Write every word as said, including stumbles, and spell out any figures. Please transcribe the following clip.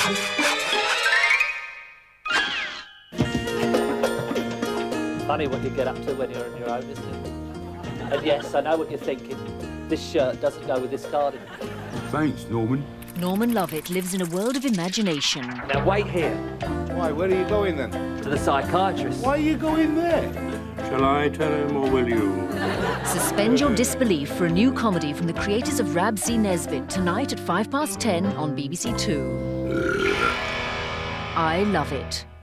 Funny what you get up to when you're on your own, isn't it? And yes, I know what you're thinking. This shirt doesn't go with this cardigan. Thanks, Norman. Norman Lovett lives in a world of imagination. Now wait here. Why, where are you going then? To the psychiatrist. Why are you going there? Shall I tell him or will you? Suspend your disbelief for a new comedy from the creators of Rab C. Nesbitt tonight at five past ten on B B C Two. I Love It.